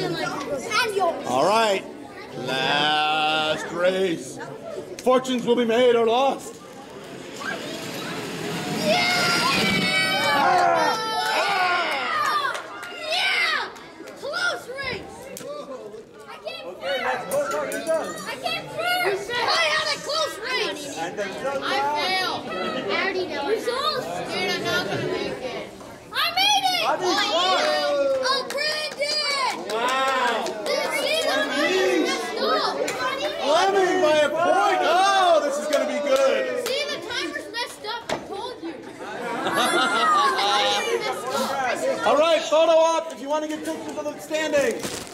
All right. Last race. Fortunes will be made or lost. Close race! I can't first! I had a close race! I failed. I already know. Results? Dude, I'm not going to make it. I made it! Oh, Brandon! Wow. Dude, see, the timer's messed up. Fleming by a point. Oh, this is going to be good. See, the timer's messed up. I told you. All right, photo op if you want to get pictures of the standings.